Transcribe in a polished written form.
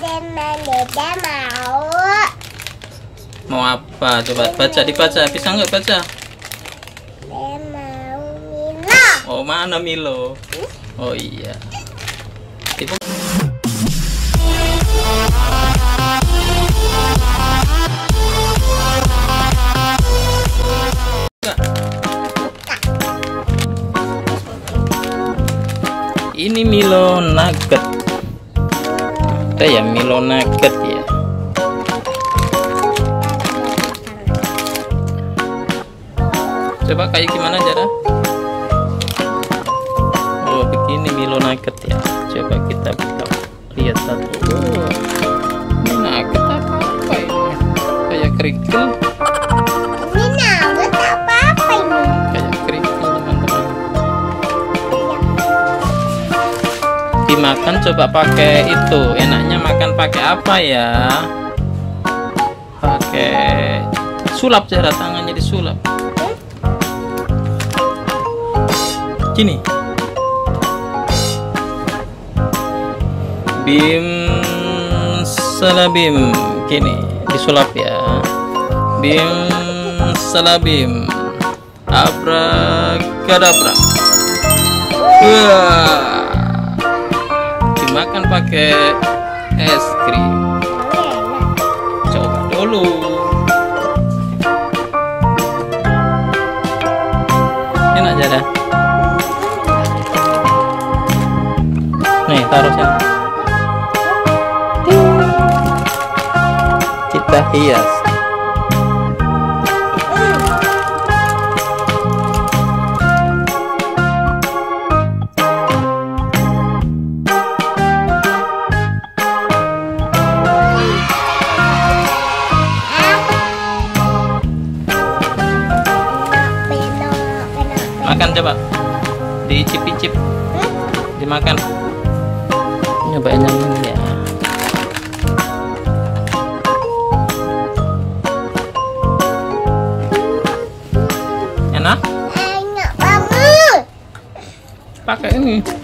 Deda mau. Mau apa? Coba baca, dibaca. Bisa nggak baca? Deda mau Milo. Oh, mana Milo? Oh iya. Ibu. Ini Milo Nugget. Ada ya Milo Nugget ya. Coba kayak gimana Jara? Oh begini Milo Nugget ya. Coba kita buka, lihat satu. Oh, ini nugget apa ini? Kayak kerikil. Ini nugget apa ini? Kayak kerikil teman-teman. Dimakan coba pakai itu. Enaknya makan pakai apa ya? Pakai sulap Jara, tangannya disulap. Gini. Bim salabim, gini disulap ya. Bim salabim, abrakadabra. Wah, dimakan pakai es krim. Coba dulu. Enak Jara. Nih taruh sini. Kita hias. Makan coba. Dicip-icip. Dimakan. Nyobain yang ini ya. Enak? Enak banget. Pakai ini.